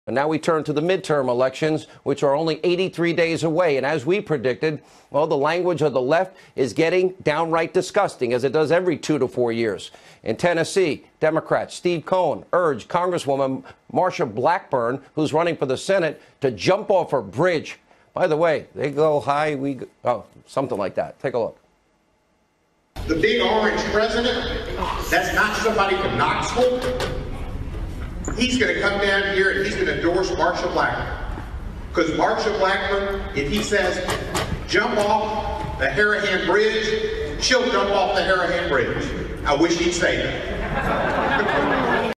And now we turn to the midterm elections, which are only 83 days away. And as we predicted, well, the language of the left is getting downright disgusting, as it does every 2 to 4 years. In Tennessee, Democrat Steve Cohen urged Congresswoman Marsha Blackburn, who's running for the Senate, to jump off her bridge. By the way, they go high, we go, oh, something like that. Take a look. The big orange president, that's not somebody from Knoxville. He's going to come down here and he's going to endorse Marsha Blackburn. Because Marsha Blackburn, if he says, jump off the Harahan Bridge, she'll jump off the Harahan Bridge. I wish he'd say that.